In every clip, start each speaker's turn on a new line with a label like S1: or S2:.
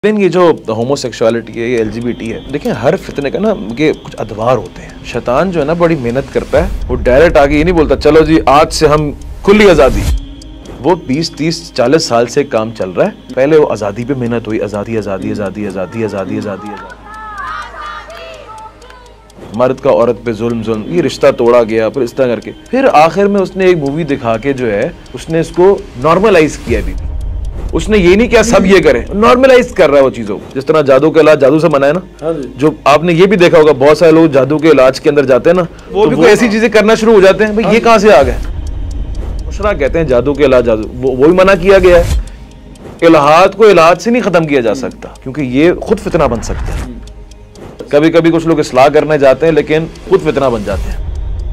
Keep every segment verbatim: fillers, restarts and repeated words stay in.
S1: लेकिन ये जो होमोसेक्सुअलिटी है, ये एलजीबीटी है, देखिए हर फितने का ना ये कुछ अदवार होते हैं। शैतान जो है ना बड़ी मेहनत करता है, वो डायरेक्ट आगे ये नहीं बोलता चलो जी आज से हम खुली आज़ादी। वो बीस तीस चालीस साल से काम चल रहा है। पहले वो आज़ादी पे मेहनत हुई, आज़ादी आज़ादी आज़ादी आज़ादी आज़ादी आज़ादी आज़ादी, मर्द का औरत पे जुल्म जुल्म, ये रिश्ता तोड़ा गया, फिर इस तरह करके फिर आखिर में उसने एक मूवी दिखा के जो है उसने इसको नॉर्मलाइज किया। भी उसने ये नहीं किया सब ये करें, नॉर्मलाइज कर रहा है वो चीजों को। जिस तरह जादू का इलाज जादू से मना है ना, जो आपने ये भी देखा होगा बहुत सारे लोग जादू के इलाज के अंदर जाते हैं ना, वो तो भी कोई ऐसी चीजें करना शुरू हो जाते हैं, भाई ये कहां से आ गए। मुशरा कहते हैं जादू के इलाज, जादू वो, वो भी मना किया गया है। इलाहात को इलाज से नहीं खत्म किया जा सकता, क्योंकि ये खुद फितना बन सकता है। कभी कभी कुछ लोग इस्लाह करने जाते हैं लेकिन खुद फितना बन जाते हैं।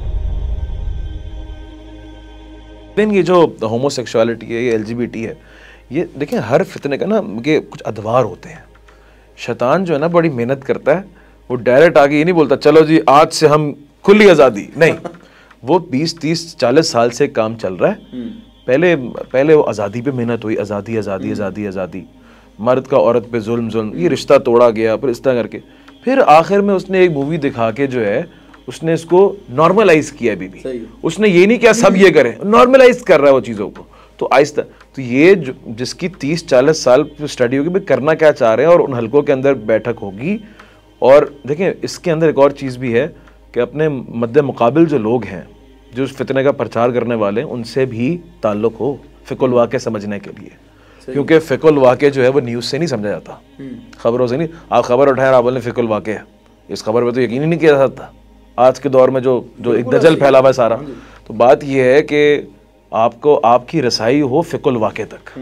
S1: लेकिन ये जो होमोसेक्सुअलिटी है, ये एलजीबीटी है, ये देखिए हर फितने का ना ये कुछ अदवार होते हैं। शैतान जो है ना बड़ी मेहनत करता है, वो डायरेक्ट आगे ये नहीं बोलता चलो जी आज से हम खुली आज़ादी, नहीं। वो बीस तीस चालीस साल से काम चल रहा है। पहले पहले वो आज़ादी पे मेहनत हुई, आज़ादी आज़ादी आज़ादी आज़ादी, मर्द का औरत पे जुल्म जुल्म, ये रिश्ता तोड़ा गया, फिर इस तरह करके फिर आखिर में उसने एक मूवी दिखा के जो है उसने इसको नॉर्मलाइज किया। बीबी उसने ये नहीं किया सब ये करें, नॉर्मलाइज कर रहा है वो चीज़ों को। तो आहिस्ता तो ये जो जिसकी तीस चालीस साल स्टडी होगी भाई करना क्या चाह रहे हैं, और उन हलकों के अंदर बैठक होगी। और देखें इसके अंदर एक और चीज़ भी है कि अपने मद्दे मुकाबिल जो लोग हैं, जो उस फितने का प्रचार करने वाले हैं, उनसे भी ताल्लुक़ हो फ़िक़ुल वाक़े समझने के लिए, क्योंकि फ़िक़ुल वाक़े जो है वो न्यूज़ से नहीं समझा जाता, खबरों से नहीं। आप खबर उठाएं आप बोलें फ़िक़ुल वाक़े है, इस खबर पर तो यकीन ही नहीं किया जा सकता आज के दौर में जो जो एक दजल फैला हुआ है सारा। तो बात यह है कि आपको आपकी रसाई हो फ़िक़ुल वाक़े तक।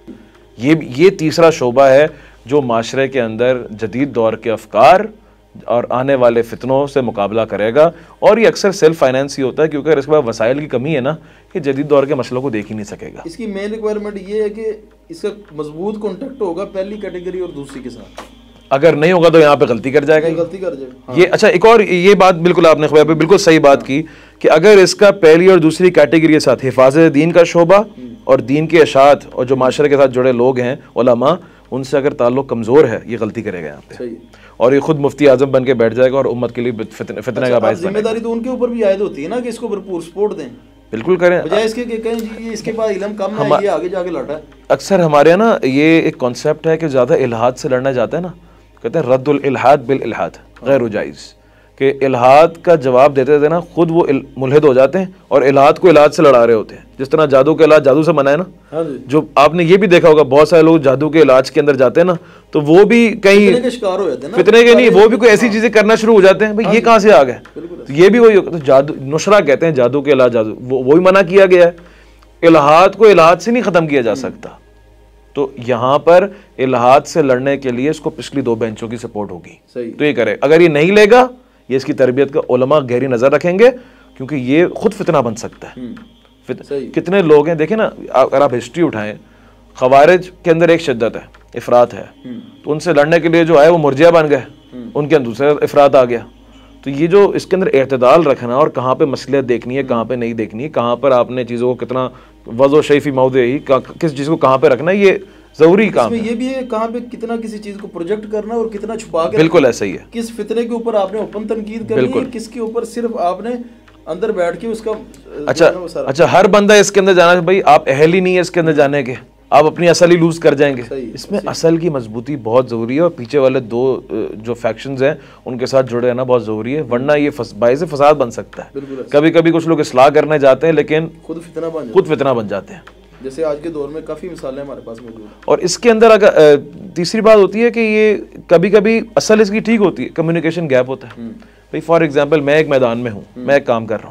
S1: ये ये तीसरा शोबा है जो माशरे के अंदर जदीद दौर के अफकार और आने वाले फितनों से मुकाबला करेगा। और ये अक्सर सेल्फ फाइनेंस ही होता है, क्योंकि अगर इसके बाद वसाइल की कमी है ना, कि जदीद दौर के मसलों को देख ही नहीं सकेगा।
S2: इसकी मेन रिक्वायरमेंट ये है कि इसका मजबूत कॉन्टेक्ट होगा पहली कैटेगरी और दूसरी के साथ। अगर
S1: नहीं होगा तो यहाँ पे गलती कर जाएगा,
S2: गलती कर जाएगा।
S1: हाँ। ये अच्छा एक और ये बात बिल्कुल आपने ख्याल पे बिल्कुल सही बात की कि अगर इसका पहली और दूसरी कैटेगरी के साथ हिफाजत दीन का शोबा और दीन के अशात और जो माशरे के साथ जुड़े लोग हैं उलमा, उनसे अगर ताल्लुक कमज़ोर है, ये गलती करेगा यहाँ पे, और ये खुद मुफ्ती आजम बन के बैठ जाएगा और उम्मत के लिए फितने, फितने
S2: अच्छा,
S1: का बायस बनेगा।
S2: जिम्मेदारी तो उनके ऊपर भी आयद होती है ना कि इसको भरपूर सपोर्ट दें।
S1: बिल्कुल करें,
S2: बजाय इसके कि कहें जी ये इसके पास इल्म कम है, ये आगे जाके लड़ा है।
S1: अक्सर हमारे यहाँ ना ये एक कॉन्सेप्ट है कि ज़्यादा इल्हाद से लड़ना चाहते हैं ना, कहते हैं रद्दुल इल्हाद बिल इल्हाद गैर जायज़, कि इल्हाद का जवाब देते थे ना खुद वो मुल्हिद हो जाते हैं और इल्हाद को इल्हाद से लड़ा रहे होते हैं। जिस तरह जादू का इलाज जादू से मना है ना, जो आपने ये भी देखा होगा बहुत सारे लोग जादू के इलाज के अंदर जाते हैं ना, तो वो भी कहीं
S2: फितने के शिकार हो जाते हैं ना,
S1: फितने के नहीं, वो भी कोई ऐसी चीजें करना शुरू हो जाते हैं, भाई ये कहाँ से आ गए। तो ये भी वही तो जादू नुशरा कहते हैं जादू के इलाज, जादू वो वही मना किया गया है। इल्हाद को इल्हाद से नहीं खत्म किया जा सकता। तो यहाँ पर इल्हाद से लड़ने के लिए इसको पिछली दो बेंचों की सपोर्ट होगी, तो ये करे। अगर ये नहीं लेगा, ये इसकी तरबियत का उलमा गहरी नज़र रखेंगे, क्योंकि ये खुद फितना बन सकता है। फित, कितने लोग हैं देखें ना, अगर आप हिस्ट्री उठाएं, खवारिज के अंदर एक शिद्दत है, इफरात है, तो उनसे लड़ने के लिए जो आए वो मुर्जिया बन गए, उनके अंदर दूसरा इफरात आ गया। तो ये जो इसके अंदर एतदाल रखना और कहाँ पे मसलियत देखनी है, कहाँ पे नहीं देखनी है, कहाँ पर आपने चीज़ों को कितना वज़ो शैफ़ी मौदे ही किस चीज़ को कहाँ पे रखना है, ये जरूरी काम है।
S2: ये भी है कहाँ पे कितना किसी चीज को प्रोजेक्ट करना और कितना छुपा के,
S1: बिल्कुल ऐसा ही है।
S2: किस फितने के ऊपर आपने ओपन तनकीद करनी है, किसके ऊपर सिर्फ आपने अंदर बैठ के उसका
S1: अच्छा अच्छा हर बंदा इसके अंदर जाना, भाई आप अहल ही नहीं है इसके अंदर जाने के, आप अपनी असल ही लूज कर जाएंगे। इसमें असल की मजबूती बहुत ज़रूरी है, और पीछे वाले दो जो फैक्शंस हैं उनके साथ जुड़े रहना बहुत ज़रूरी है, वरना ये बाइज़ फसाद बन सकता है। कभी कभी कुछ लोग इस्लाह करने जाते हैं लेकिन
S2: खुद फितना बन
S1: खुद फितना बन जाते हैं,
S2: जैसे आज के दौर में काफ़ी मिसालें हमारे पास मौजूद हैं।
S1: और इसके अंदर अगर तीसरी बात होती है कि ये कभी कभी असल इसकी ठीक होती है, कम्युनिकेशन गैप होता है। भाई फॉर एग्जांपल मैं एक मैदान में हूँ, मैं एक काम कर रहा हूँ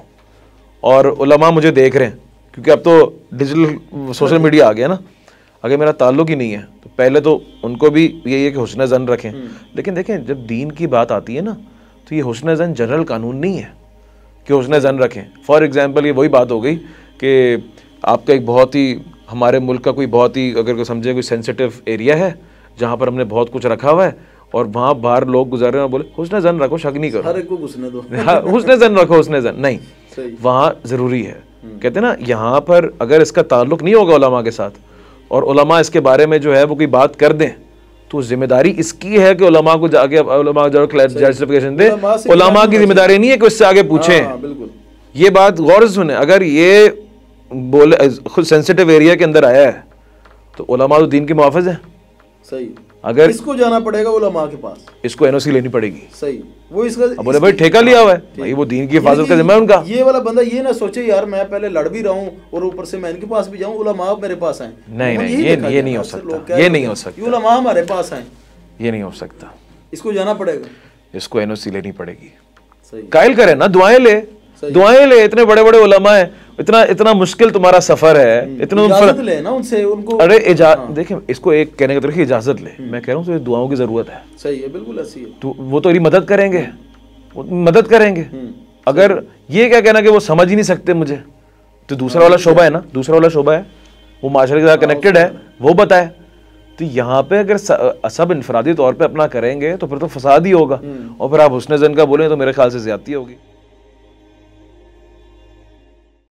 S1: और उलमा मुझे देख रहे हैं, क्योंकि अब तो डिजिटल सोशल मीडिया आ गया ना। अगर मेरा ताल्लुक ही नहीं है तो पहले तो उनको भी यही है कि हुस्न ज़न रखें, लेकिन देखें जब दीन की बात आती है ना, तो ये हुस्न ज़न जनरल कानून नहीं है कि हुस्न ज़न रखें। फॉर एग्जांपल ये वही बात हो गई कि आपका एक बहुत ही हमारे मुल्क का कोई बहुत ही अगर को समझे कोई सेंसिटिव एरिया है जहाँ पर हमने बहुत कुछ रखा हुआ है, और वहाँ बाहर लोग गुजर रहे हैं, बोले हुस्न ज़न रखो, शक नहीं करो,
S2: हर एक को घुसने दो,
S1: हुस्न ज़न रखो, हुस्न ज़न नहीं, वहाँ ज़रूरी है। कहते हैं ना यहाँ पर अगर इसका ताल्लुक नहीं होगा उलमा के साथ और उलमा इसके बारे में जो है वो कोई बात कर दें, तो जिम्मेदारी इसकी है कि उलमा को जाके उलमा जो क्लैरिफिकेशन दे। उलमा की जिम्मेदारी नहीं है कि उससे आगे पूछें।
S2: हाँ, बिल्कुल।
S1: ये बात गौर से सुने, अगर ये बोले खुद सेंसिटिव एरिया के अंदर आया है तो उलमा तो दीन के मुहाफ़िज़ हैं।
S2: सही।
S1: अगर
S2: इसको जाना पड़ेगा उलमा के पास,
S1: इसको एनओसी लेनी पड़ेगी।
S2: सही। वो इसका
S1: अब बोले भाई ठेका लिया हुआ है, भाई वो दीन की हिफाजत का जिम्मा है उनका।
S2: ये वाला बंदा ये ना सोचे यार मैं पहले लड़ भी रहा हूँ और ऊपर से मैं इनके पास भी जाऊँ, उलमा मेरे पास आए।
S1: नहीं नहीं, ये ये नहीं हो सकता, ये नहीं हो सकता,
S2: उलमा हमारे पास आए,
S1: ये नहीं हो सकता।
S2: इसको जाना पड़ेगा,
S1: इसको एनओसी लेनी पड़ेगी।
S2: सही।
S1: कायल करे ना, दुआएं ले, दुआएं ले। इतने बड़े बड़े उलमा है, इतना इतना मुश्किल तुम्हारा सफर है, इतना
S2: इजाजत ले ना उनसे उनको।
S1: अरे इजाजत, देखिए इसको एक कहने का तरीका इजाजत ले। मैं कह रहा हूँ तुझे दुआओं की जरूरत है।
S2: सही है, बिल्कुल ऐसी है।
S1: तो वो तो मेरी मदद करेंगे, वो मदद करेंगे। अगर ये क्या कहना कि वो समझ ही नहीं सकते मुझे, तो दूसरा वाला शोबा है ना, दूसरा वाला शोबा है, वो माशरे के साथ कनेक्टेड है, वो बताए। तो यहाँ पे अगर सब इनफरादी तौर पे अपना करेंगे तो फिर तो फसाद ही होगा, और फिर आप हुस्न ज़न का बोलें तो मेरे ख्याल से ज्यादती होगी।